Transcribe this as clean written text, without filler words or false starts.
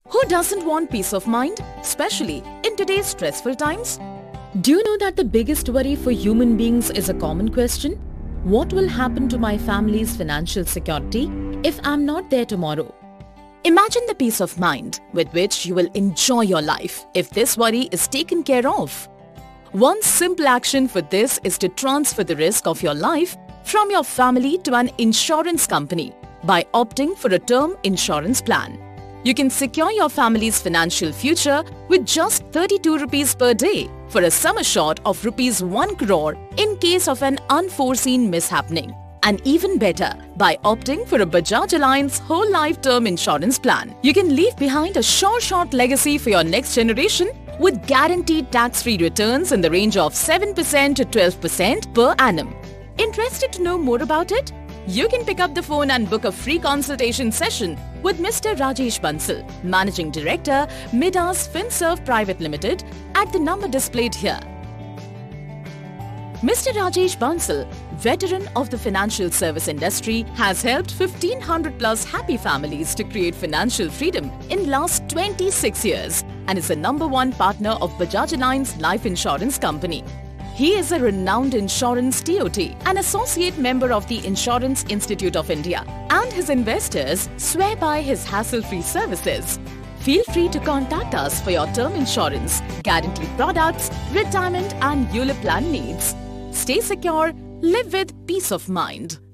Who doesn't want peace of mind, especially in today's stressful times? Do you know that the biggest worry for human beings is a common question? What will happen to my family's financial security if I'm not there tomorrow? Imagine the peace of mind with which you will enjoy your life if this worry is taken care of. One simple action for this is to transfer the risk of your life from your family to an insurance company by opting for a term insurance plan. You can secure your family's financial future with just 32 rupees per day for a sum assured of rupees 1 crore in case of an unforeseen mishappening. And even better, by opting for a Bajaj Allianz whole life term insurance plan, you can leave behind a short legacy for your next generation with guaranteed tax-free returns in the range of 7% to 12% per annum. Interested to know more about it? You can pick up the phone and book a free consultation session with Mr. Rajesh Bansal, Managing Director, Midas Finserv Private Limited, at the number displayed here. Mr. Rajesh Bansal, veteran of the financial service industry, has helped 1500 plus happy families to create financial freedom in last 26 years and is the #1 partner of Bajaj Allianz Life Insurance Company. He is a renowned insurance TOT, an associate member of the Insurance Institute of India, and his investors swear by his hassle-free services. Feel free to contact us for your term insurance, guaranteed products, retirement and ULIP plan needs. Stay secure, live with peace of mind.